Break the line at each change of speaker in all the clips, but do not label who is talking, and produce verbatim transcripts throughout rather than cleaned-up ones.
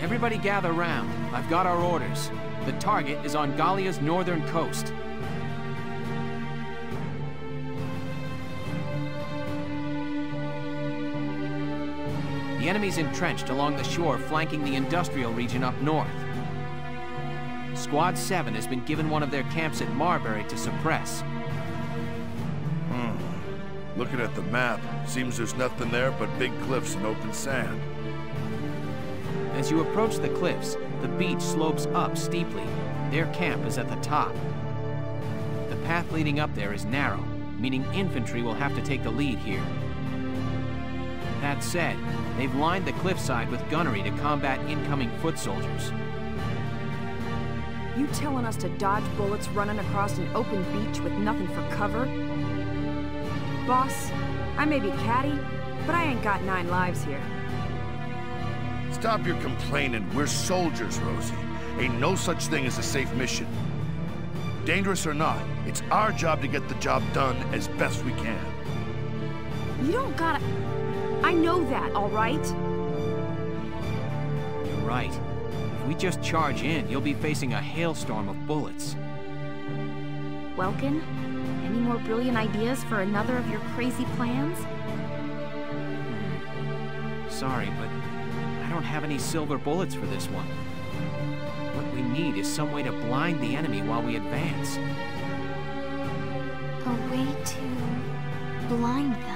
Everybody gather round. I've got our orders. The target is on Gallia's northern coast. The enemy's entrenched along the shore flanking the industrial region up north. Squad seven has been given one of their camps at Marbury to suppress.
Hmm. Looking at the map, seems there's nothing there but big cliffs and open sand.
As you approach the cliffs, the beach slopes up steeply. Their camp is at the top. The path leading up there is narrow, meaning infantry will have to take the lead here. That said, they've lined the cliffside with gunnery to combat incoming foot soldiers.
You telling us to dodge bullets running across an open beach with nothing for cover? Boss, I may be catty, but I ain't got nine lives here.
Stop your complaining. We're soldiers, Rosie. Ain't no such thing as a safe mission. Dangerous or not, it's our job to get the job done as best we can.
You don't gotta... I know that, all right?
You're right. If we just charge in, you'll be facing a hailstorm of bullets.
Welkin, any more brilliant ideas for another of your crazy plans?
Sorry, but I don't have any silver bullets for this one. What we need is some way to blind the enemy while we advance.
A way to blind them.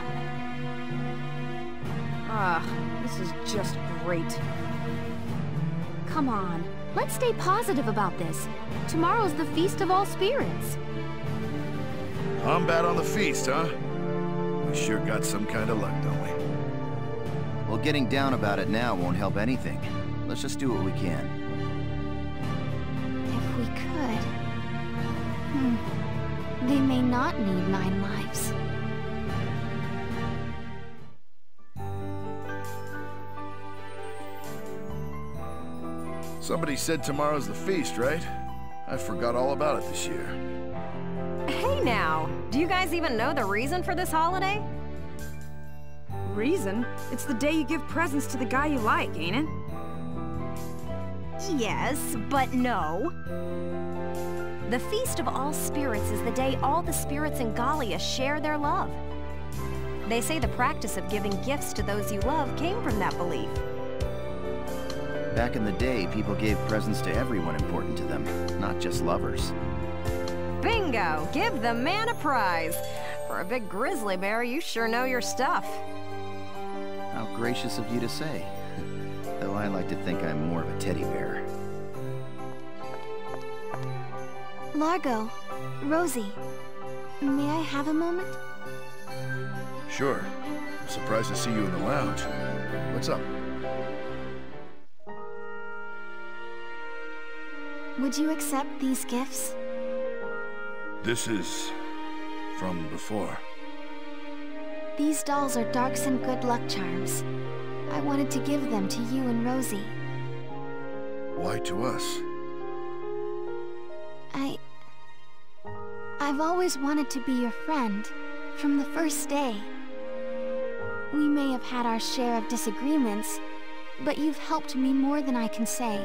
Ah, this is just great.
Come on, let's stay positive about this. Tomorrow's the Feast of All Spirits.
Combat on the feast, huh? We sure got some kind of luck, don't we?
Well, getting down about it now won't help anything. Let's just do what we can.
If we could... Hmm. They may not need nine lives.
Somebody said tomorrow's the feast, right? I forgot all about it this year.
Hey now, do you guys even know the reason for this holiday?
Reason? It's the day you give presents to the guy you like, ain't it?
Yes, but no. The Feast of All Spirits is the day all the spirits in Gallia share their love. They say the practice of giving gifts to those you love came from that belief.
Back in the day, people gave presents to everyone important to them, not just lovers.
Bingo! Give the man a prize! For a big grizzly bear, you sure know your stuff.
How gracious of you to say. Though I like to think I'm more of a teddy bear.
Largo, Rosie, may I have a moment?
Sure. I'm surprised to see you in the lounge. What's up?
Would you accept these gifts?
This is... from before.
These dolls are Darks and Good Luck charms. I wanted to give them to you and Rosie.
Why to us?
I... I've always wanted to be your friend, from the first day. We may have had our share of disagreements, but you've helped me more than I can say.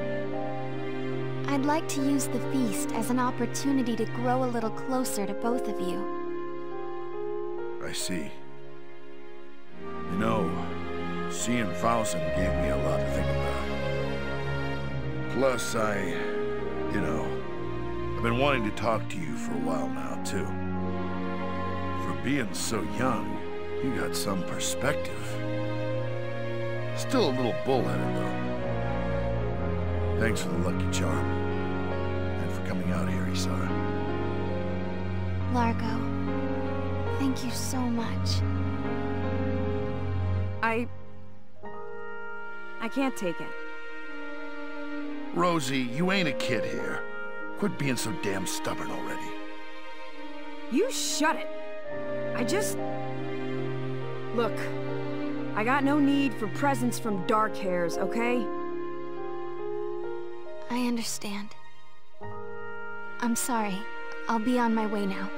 I'd like to use the feast as an opportunity to grow a little closer to both of you.
I see. You know, seeing Fausen gave me a lot to think about. Plus, I... you know, I've been wanting to talk to you for a while now, too. For being so young, you got some perspective. Still a little bullheaded, though. Thanks for the lucky charm. And for coming out here, Isara.
Largo, thank you so much.
I... I can't take it.
Rosie, you ain't a kid here. Quit being so damn stubborn already.
You shut it. I just... Look, I got no need for presents from dark hairs, okay?
I understand. I'm sorry. I'll be on my way now.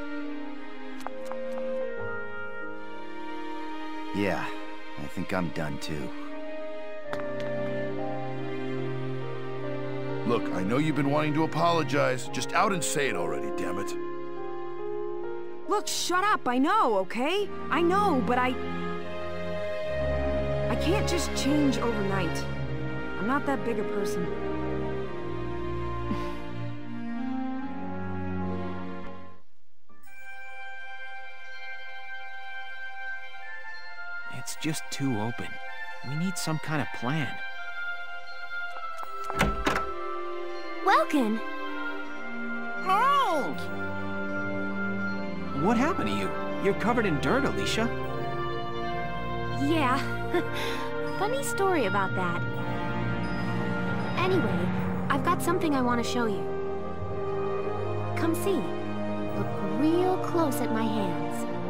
Yeah, I think I'm done too.
Look, I know you've been wanting to apologize. Just out and say it already, damn it.
Look, shut up, I know, okay? I know, but I... I can't just change overnight. I'm not that big a person.
It's just too open. We need some kind of plan.
Welcome!
Hey!
What happened to you? You're covered in dirt, Alicia.
Yeah, funny story about that. Anyway, I've got something I want to show you. Come see. Look real close at my hands.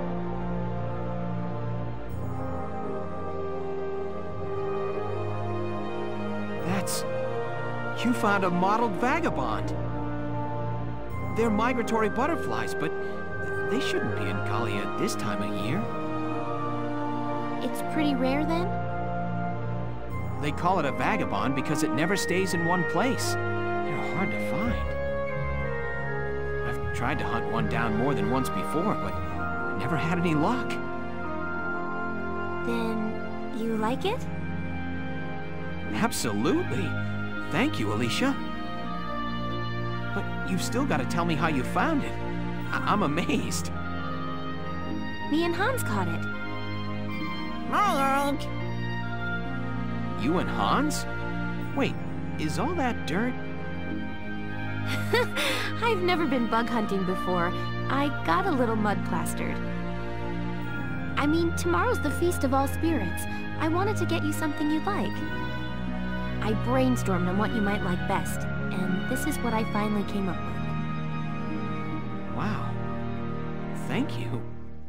That's... You found a mottled vagabond. They're migratory butterflies, but they shouldn't be in Galia at this time of year.
It's pretty rare then?
They call it a vagabond because it never stays in one place. They're hard to find. I've tried to hunt one down more than once before, but I never had any luck.
Then you like it?
Absolutely. Thank you, Alicia. But you've still got to tell me how you found it. I I'm amazed.
Me and Hans caught it.
Hi,
You and Hans? Wait, is all that dirt?
I've never been bug hunting before. I got a little mud plastered. I mean, tomorrow's the Feast of All Spirits. I wanted to get you something you'd like. I brainstormed on what you might like best, and this is what I finally came up with.
Wow. Thank you.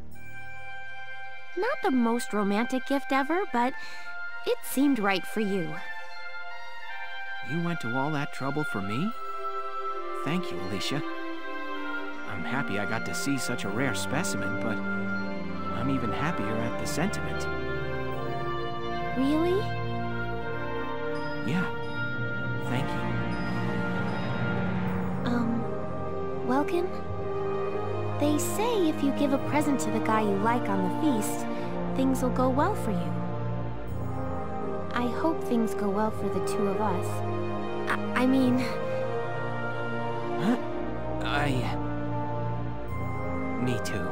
Not the most romantic gift ever, but it seemed right for you.
You went to all that trouble for me? Thank you, Alicia. I'm happy I got to see such a rare specimen, but I'm even happier at the sentiment.
Really?
Yeah. Thank you.
Um, Welkin? They say if you give a present to the guy you like on the feast, things will go well for you. I hope things go well for the two of us. I, I mean...
Huh? I... Me too.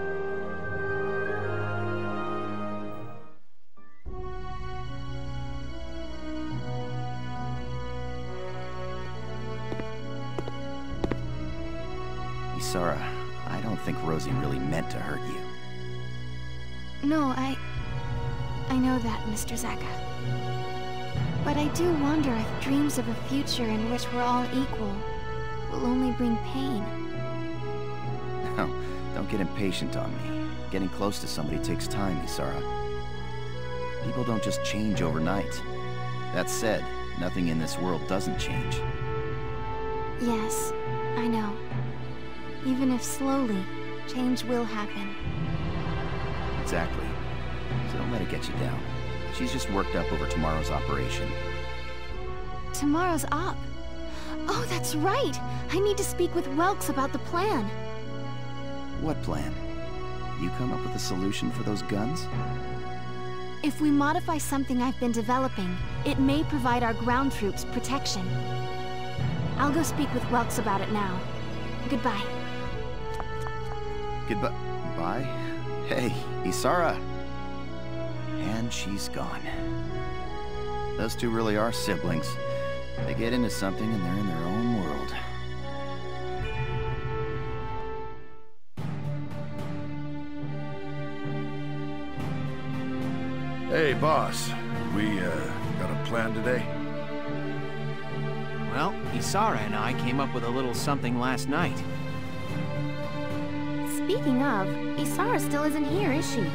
Isara, I don't think Rosie really meant to hurt you.
No, I... I know that, Mister Zaka. But I do wonder if dreams of a future in which we're all equal will only bring pain.
No, don't get impatient on me. Getting close to somebody takes time, Isara. People don't just change overnight. That said, nothing in this world doesn't change.
Yes, I know. Even if slowly, change will happen.
Exactly. So don't let it get you down. She's just worked up over tomorrow's operation.
Tomorrow's op. Oh, that's right! I need to speak with Welks about the plan.
What plan? You come up with a solution for those guns?
If we modify something I've been developing, it may provide our ground troops protection. I'll go speak with Welks about it now. Goodbye.
Goodbye. Bye? Hey, Isara! And she's gone. Those two really are siblings. They get into something and they're in their own world.
Hey, boss. We, uh, got a plan today?
Well, Isara and I came up with a little something last night.
Speaking of, Isara still isn't here, is she?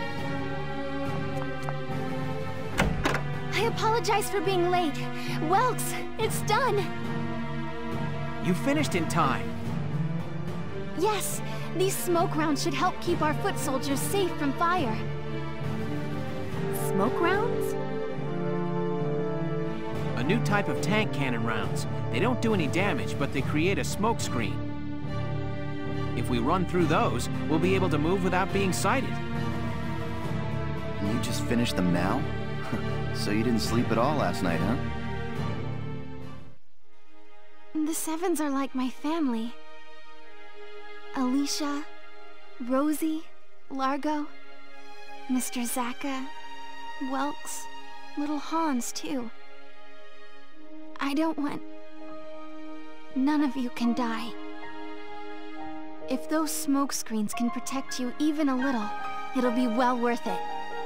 I apologize for being late. Welks, it's done!
You finished in time.
Yes, these smoke rounds should help keep our foot soldiers safe from fire.
Smoke rounds?
A new type of tank cannon rounds. They don't do any damage, but they create a smoke screen. If we run through those, we'll be able to move without being sighted.
And you just finished them now? So you didn't sleep at all last night, huh?
The Sevens are like my family. Alicia, Rosie, Largo, Mister Zaka, Welks, little Hans, too. I don't want... None of you can die. If those smoke screens can protect you even a little, it'll be well worth it.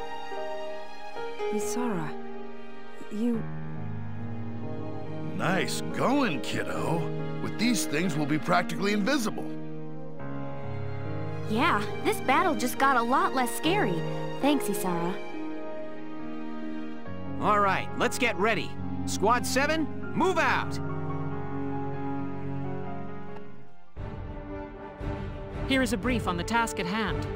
Isara, you...
Nice going, kiddo. With these things, we'll be practically invisible.
Yeah, this battle just got a lot less scary. Thanks, Isara.
All right, let's get ready. Squad seven, move out!
Here is a brief on the task at hand.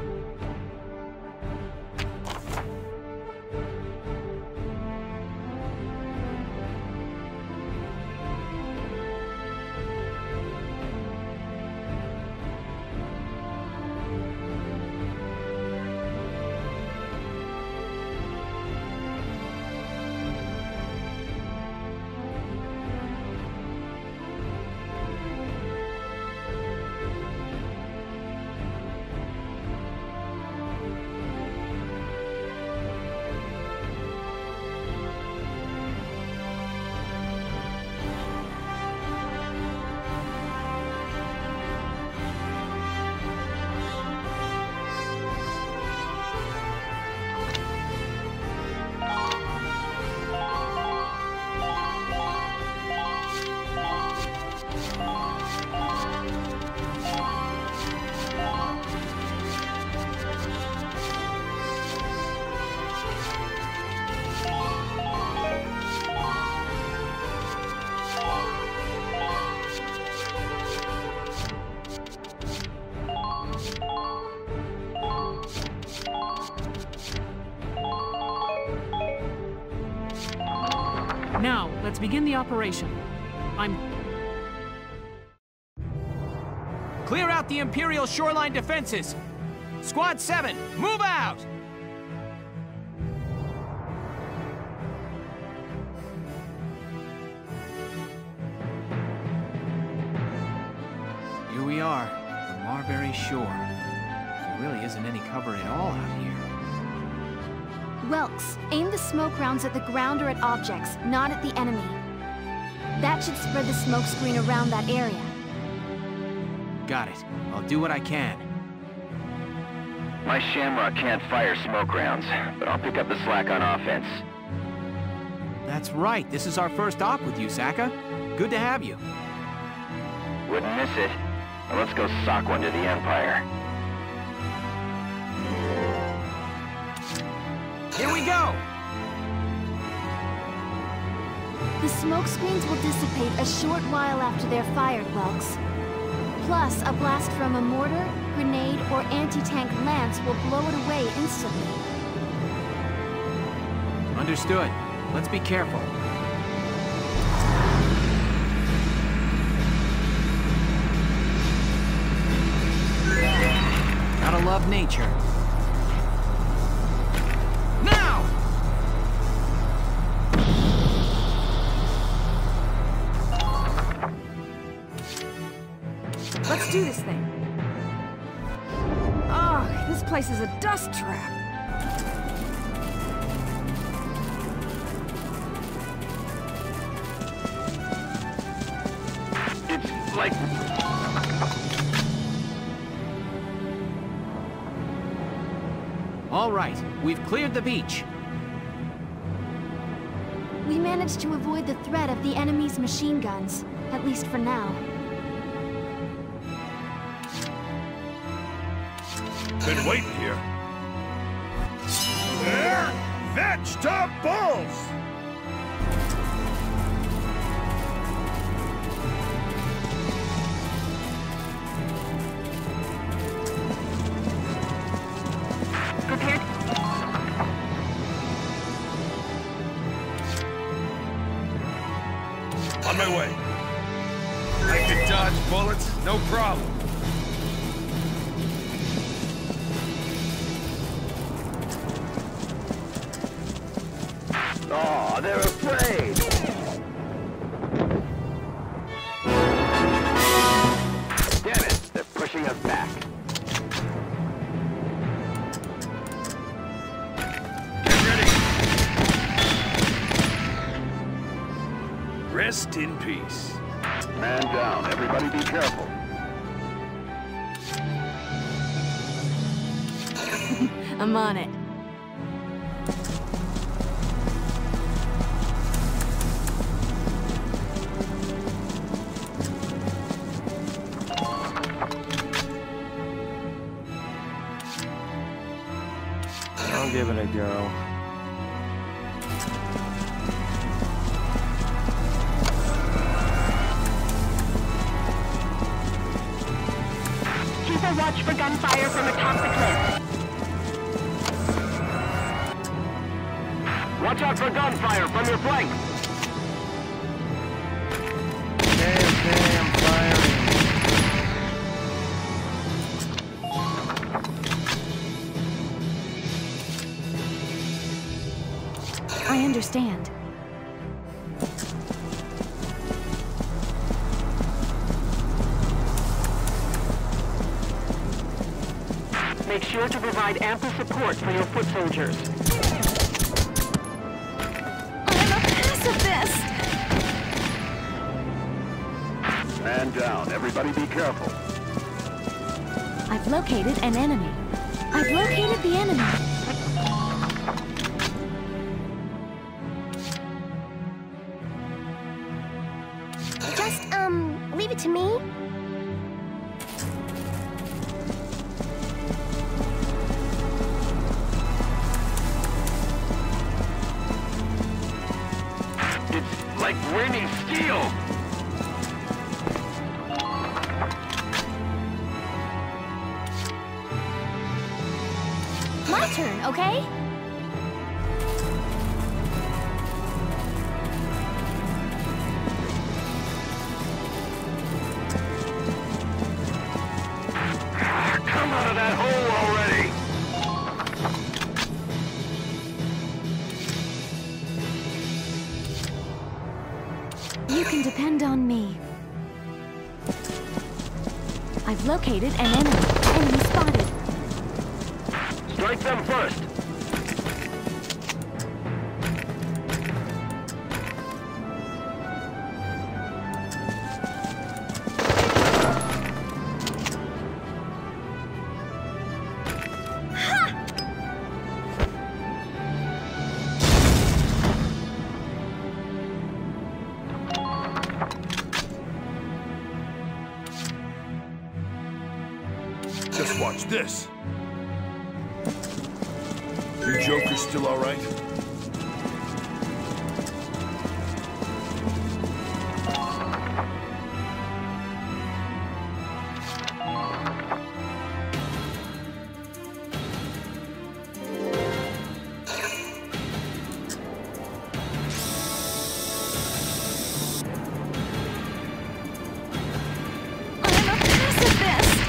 Now, let's begin the operation. I'm...
Clear out the Imperial shoreline defenses! Squad seven, move out! Here we are, the Marbury shore. There really isn't any cover at all out here.
Welks, aim the smoke rounds at the ground or at objects, not at the enemy. That should spread the smoke screen around that area.
Got it. I'll do what I can.
My Shamrock can't fire smoke rounds, but I'll pick up the slack on offense.
That's right. This is our first op with you, Zaka. Good to have you.
Wouldn't miss it. Now let's go sock one to the Empire.
Here we go!
The smoke screens will dissipate a short while after they're fired, Welks. Plus, a blast from a mortar, grenade, or anti-tank lance will blow it away instantly.
Understood. Let's be careful. Gotta love nature. Now!
Let's do this thing. Ugh, this place is a dust trap.
It's like...
All right, we've cleared the beach.
We managed to avoid the threat of the enemy's machine guns, at least for now.
Been waiting here. There! Vegetables!
On my way. I can dodge bullets, no problem.
Oh, they're afraid. Damn it, they're pushing us back.
Get ready. Rest in peace.
Man down, everybody be careful.
I'm on it.
I'll give it a go.
Keep a watch for gunfire from atop the cliff.
Watch out for gunfire from your flank.
Okay, okay, I'm firing.
I understand.
Make sure to provide ample support for your foot soldiers.
I'm a pacifist!
Man down, everybody be careful.
I've located an enemy. I've located the enemy.
Just, um, leave it to me.
It's like raining steel.
My turn, okay?
Come out of that hole already.
You can depend on me. I've located an enemy. Enemy spotted.
Strike them first.
Just watch this. Your Joker's still all right?
I'm a pacifist!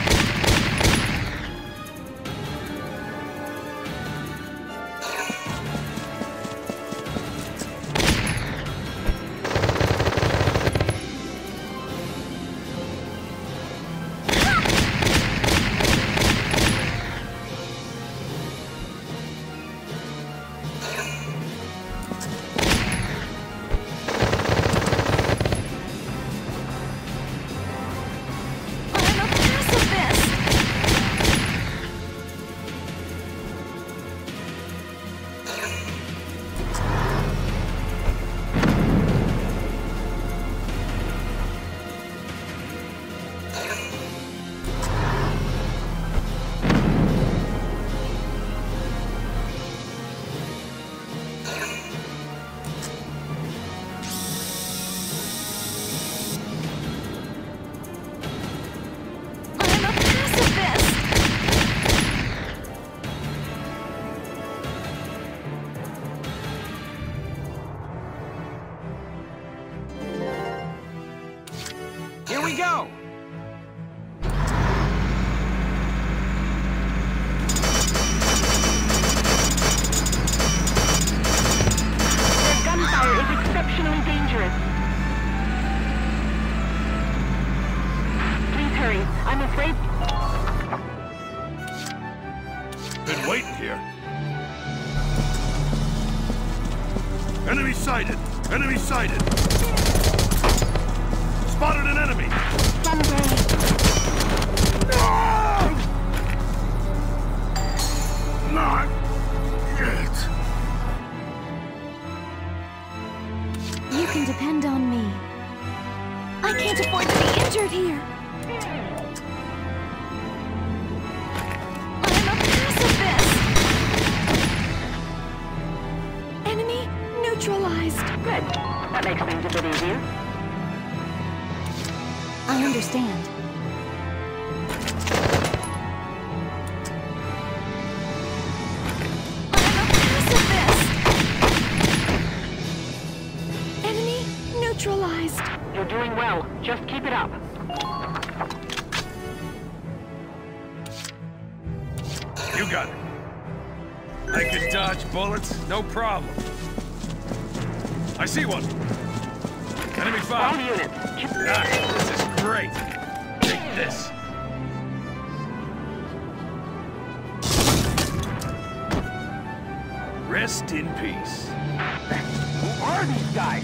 Here we go!
Their gunfire is exceptionally dangerous. Please hurry. I'm afraid...
Been waiting here. Enemy sighted! Enemy sighted! Spotted an enemy!
Run away.
No! Not yet.
You can depend on me. I can't afford to be injured here. I'm a pacifist. Enemy neutralized.
Good. That makes things a bit easier.
I understand. I'm a pacifist. Enemy neutralized.
You're doing well. Just keep it up.
You got it. I can dodge bullets, no problem. I see one. Enemy
All
fire.
units.
Ah, this is great. Take this. Rest in peace.
Who are these guys?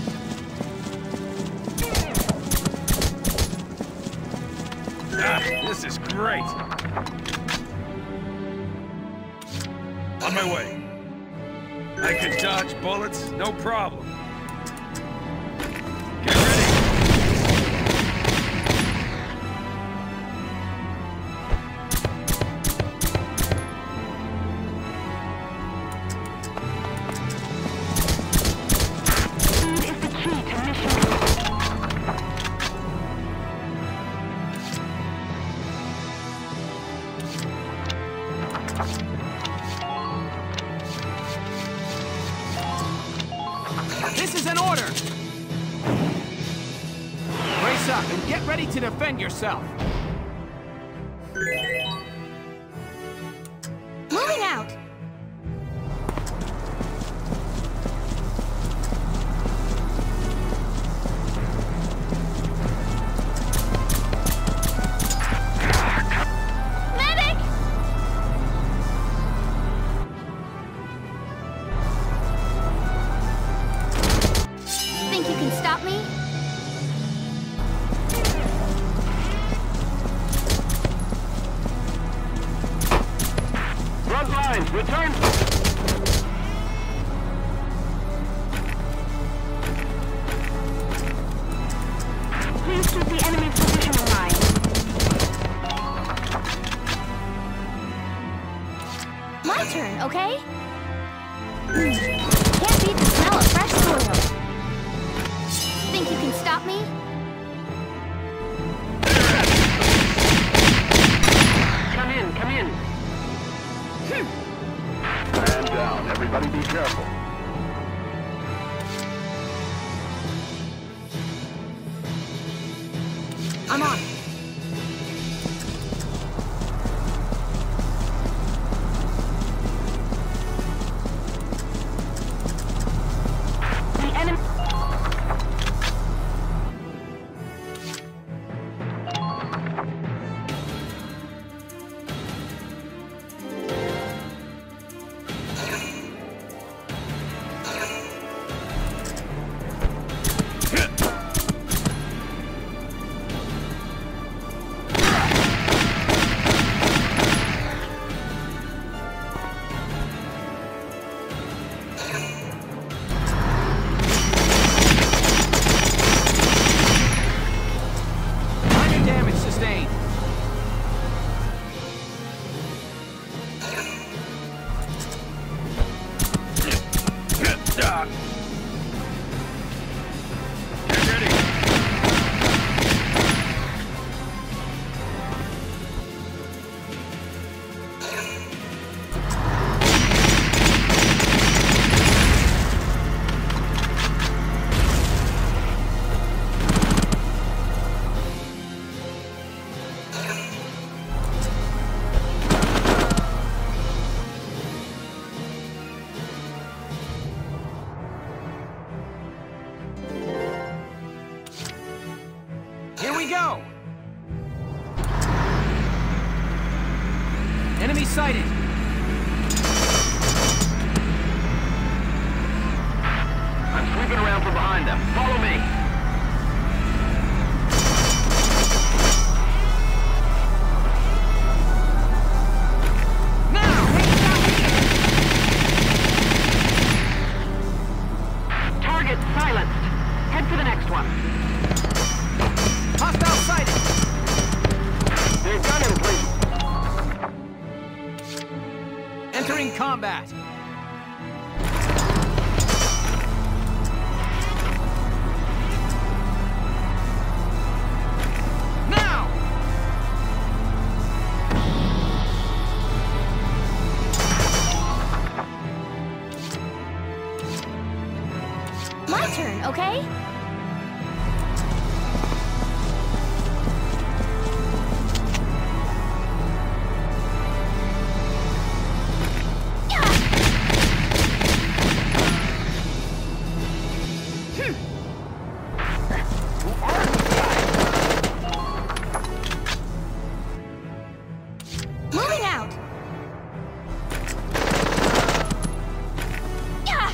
Ah, this is great. On my way. I can dodge bullets, no problem. Get ready.
Speed is the key to mission.
This is an order! Brace up and get ready to defend yourself.
Moving out. Medic! Think you can stop me?
Front lines, return!
Please keep the enemy's position in mind.
My turn, okay? Can't beat the smell of fresh soil. Think you can stop me?
Come in, come in.
Man down, everybody be careful.
I'm on.
The enemy...
we go! Enemy sighted!
I'm sweeping around from behind them. Follow me!
Target silenced. Head for the next one.
Hostile sighted!
They've got him, please.
Entering combat! Now!
My turn, okay? Moving out! Yeah!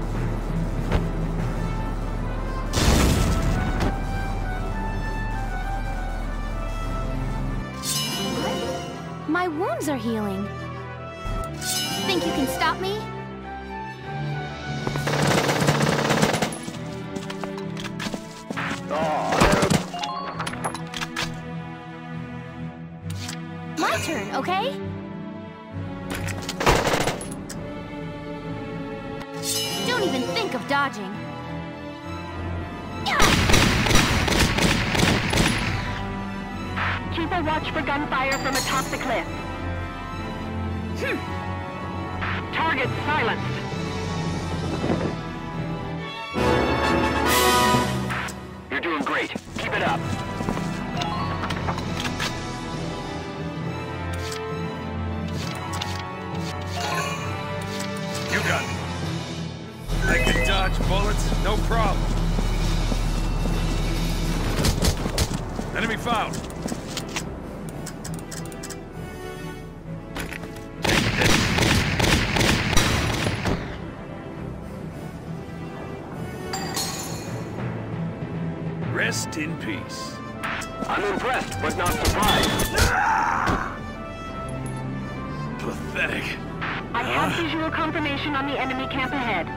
My wounds are healing. Think you can stop me? My turn, okay? Don't even think of dodging.
Keep a watch for gunfire from atop the cliff. Target silenced.
You're doing great. Keep it up.
You got it. I can dodge bullets, no problem. Enemy found. Rest in peace.
I'm impressed, but not surprised.
Pathetic.
I have visual confirmation on the enemy camp ahead.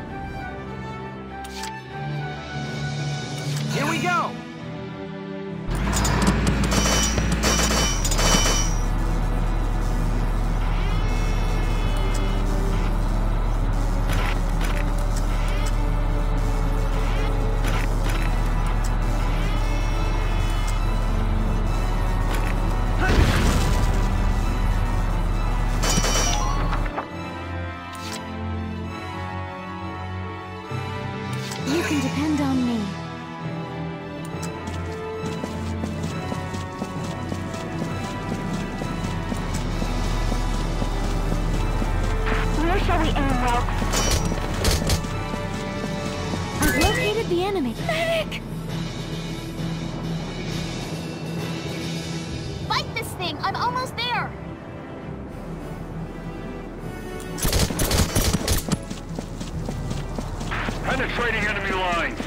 Here we go!
You can depend on me.
Where shall we aim, Ralph?
I've located the enemy. Medic! Fight this thing! I'm almost there!
Penetrating enemy lines.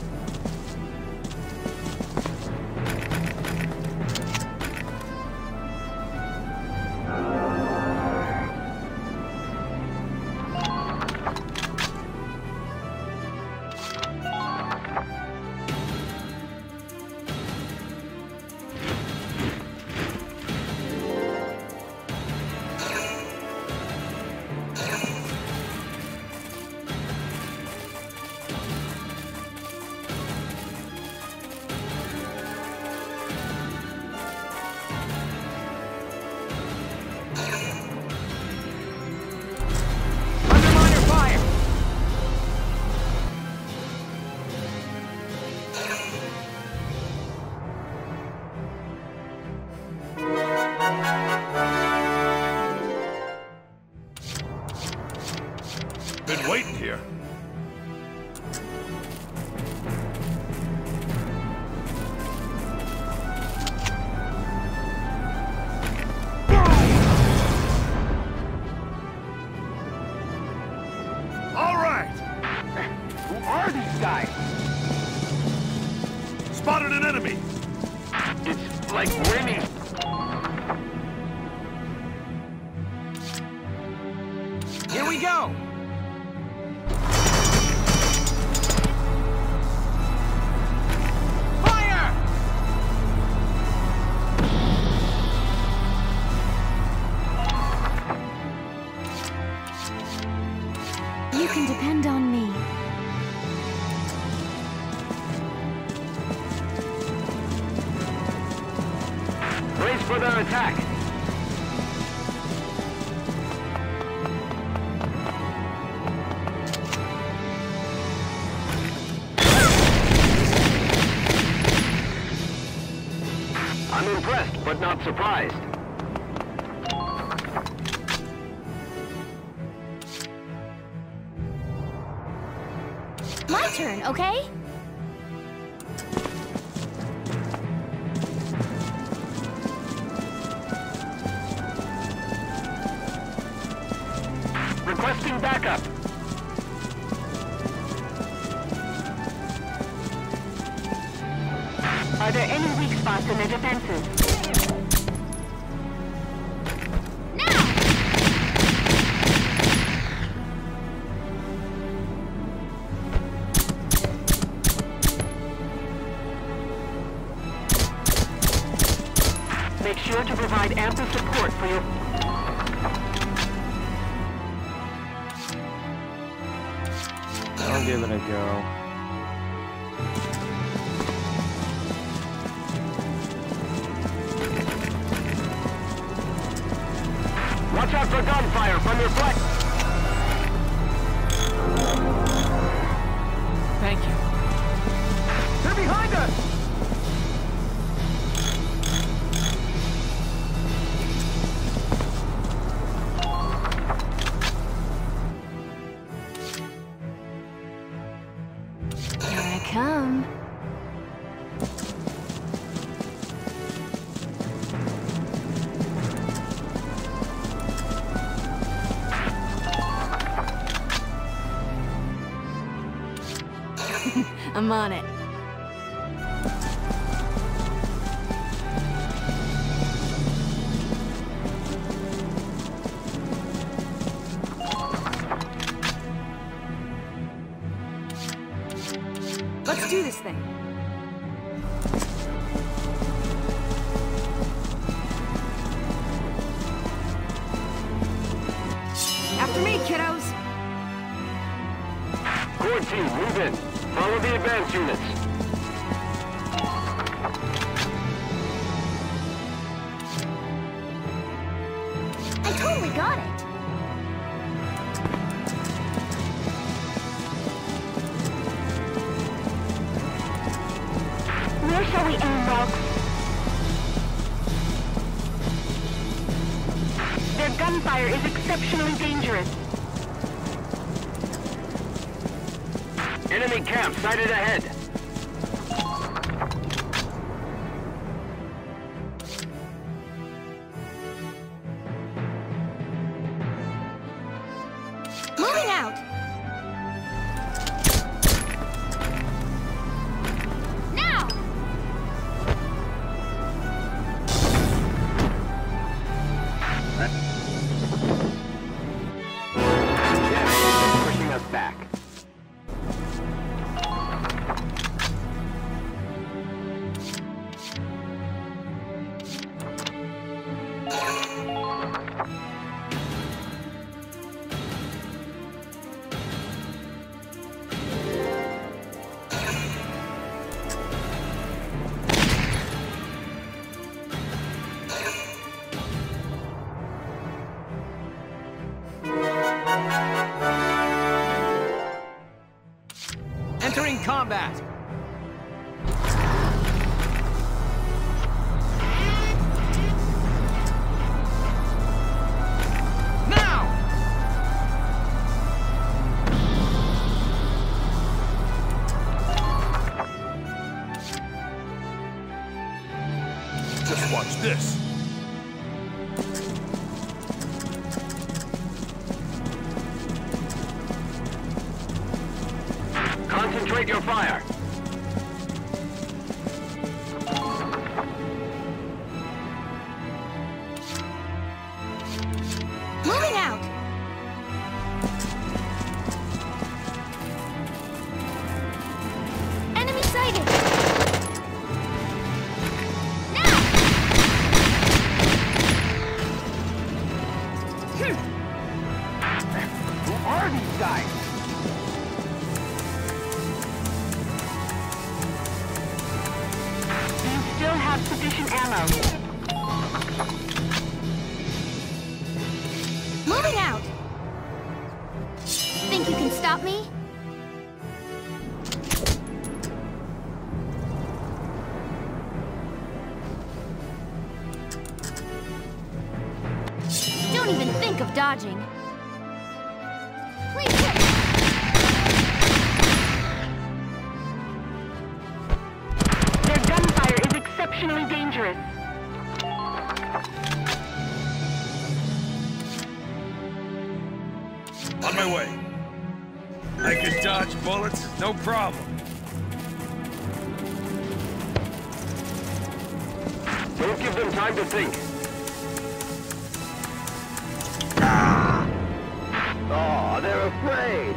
Been waiting here. spotted an enemy!
It's like raining.
Here we go! Fire!
You can depend on me.
Brace for their attack. I'm impressed, but not surprised.
My turn, okay?
Requesting backup.
Are there any weak spots in their defenses? Make sure to provide ample support for your...
I'll give it a go.
Watch out for gunfire from your flank.
Thank you.
They're behind us!
Here I come. I'm on it.
Let's do this thing. After me, kiddos!
Core team, move in. Follow the advance units.
I totally got it.
Where shall we aim, Rogue? Their gunfire is exceptionally dangerous.
Enemy camp sighted ahead.
Moving out. Now.
Yeah, pushing us back.
Entering combat! Now!
Just watch this.
Concentrate your fire.
insufficient ammo.
Moving out! Think you can stop me? Don't even think of dodging. Please hit me.
Their gunfire is exceptionally dangerous.
On my way. I can dodge bullets, no problem.
Don't give them time to think. Oh, they're afraid.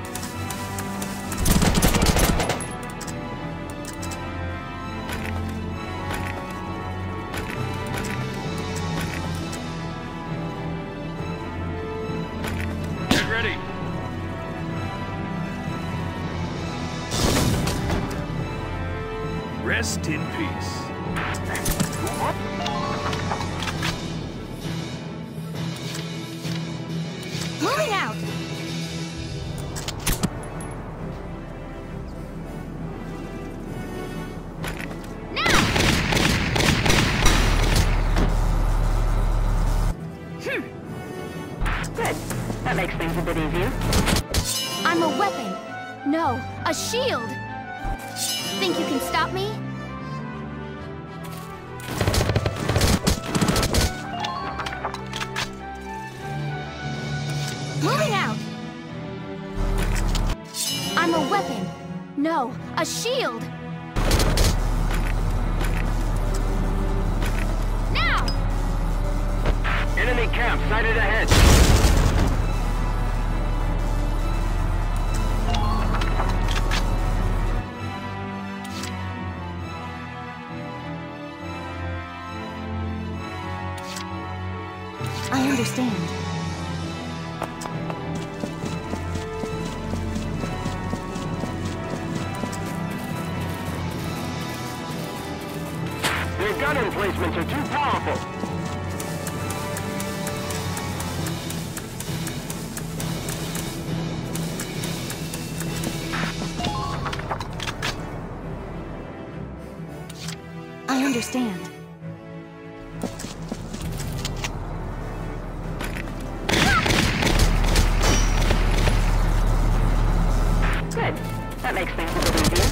Get ready. Rest in peace.
Moving out! Now!
Hmm. Good. That makes things a bit easier.
I'm a weapon. No, a shield. Think you can stop me? Moving out! I'm a weapon. No, a shield. Now!
Enemy camp sighted ahead.
I understand.
Their gun emplacements are too powerful.
I understand.
Good. That makes things a bit easier.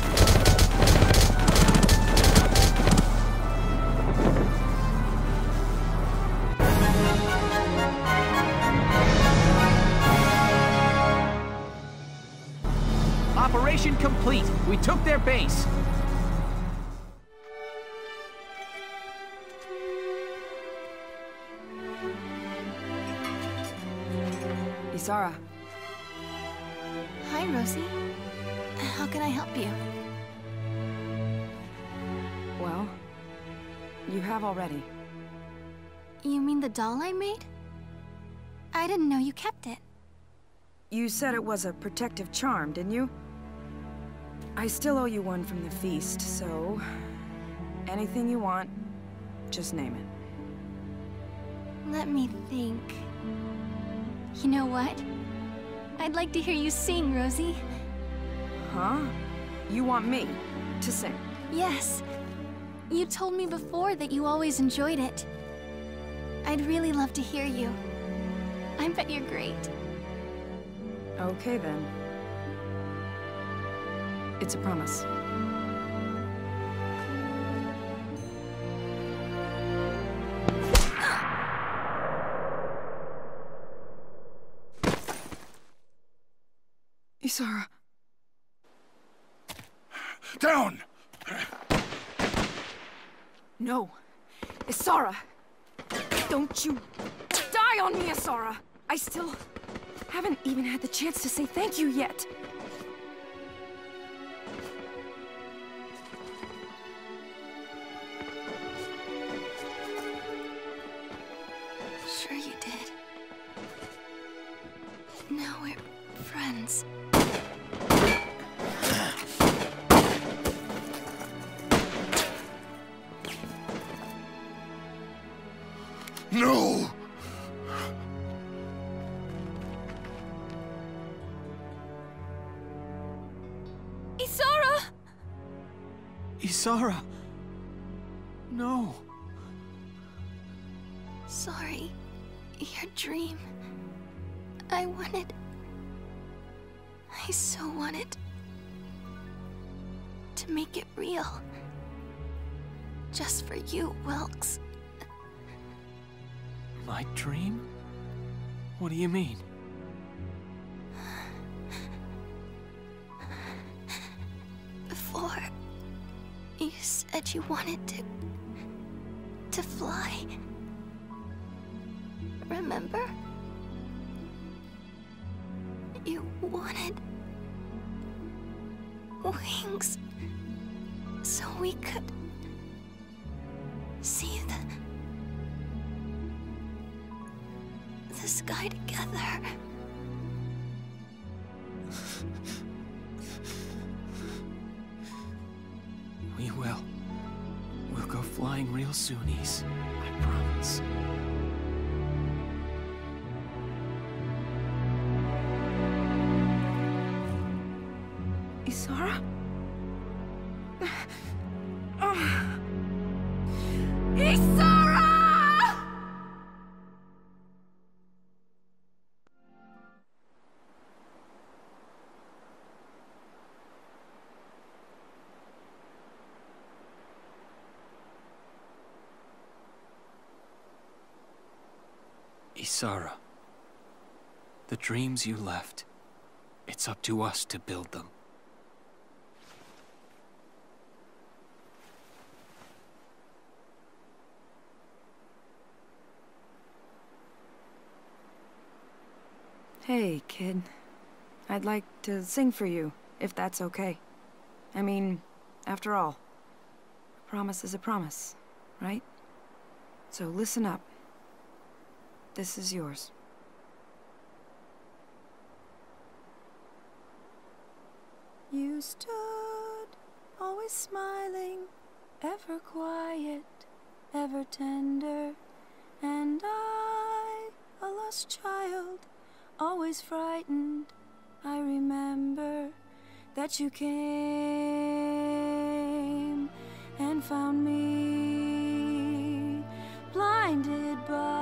Operation complete. We took their base.
Isara.
Hi, Rosie. How can I help you?
Well, you have already.
You mean the doll I made? I didn't know you kept it.
You said it was a protective charm, didn't you? I still owe you one from the feast, so... anything you want, just name it.
Let me think. You know what? I'd like to hear you sing, Rosie.
Huh? You want me to sing?
Yes. You told me before that you always enjoyed it. I'd really love to hear you. I bet you're great.
Okay, then. It's a promise. Isara.
Down!
No. Isara! Don't you die on me, Isara! I still haven't even had the chance to say thank you yet.
Sure you did. Now we're friends.
No!
Isara!
Isara! No.
Sorry. Your dream. I wanted... I so wanted... to make it real. Just for you, Wilkes.
My dream? What do you mean?
Before, you said you wanted to... to fly. Remember? You wanted... wings. So we could... see the... the sky together.
We will. We'll go flying real soon, Ys. I promise.
Isara? Oh. Isara!
Isara, the dreams you left, it's up to us to build them.
Hey, kid. I'd like to sing for you, if that's okay. I mean, after all, a promise is a promise, right? So listen up. This is yours. You stood, always smiling, ever quiet, ever tender, and I, a lost child, always frightened. I remember that you came and found me, blinded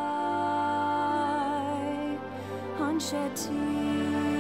by unshed tears.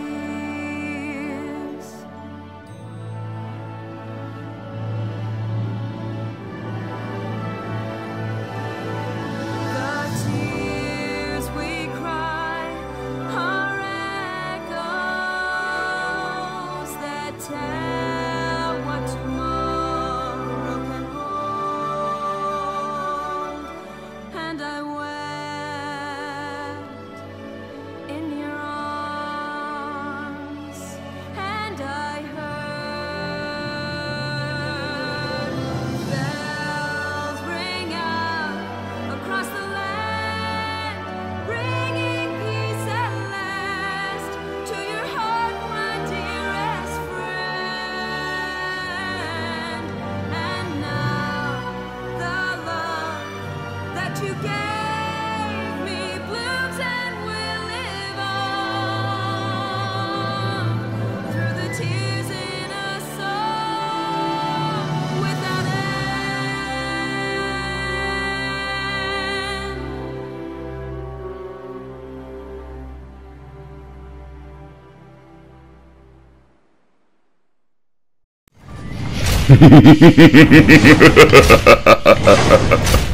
Ha ha ha ha ha ha ha ha ha ha ha.